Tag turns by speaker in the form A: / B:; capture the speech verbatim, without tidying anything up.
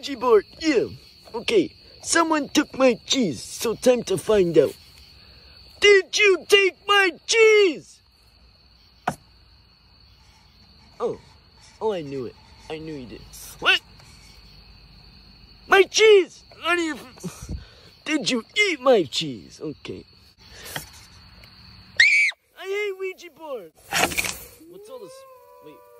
A: Ouija board. Yeah. Okay. Someone took my cheese, so time to find out. Did you take my cheese? Oh. Oh, I knew it. I knew you did. What? My cheese! How do you... Did you eat my cheese? Okay. I hate Ouija board. What's all this? Wait.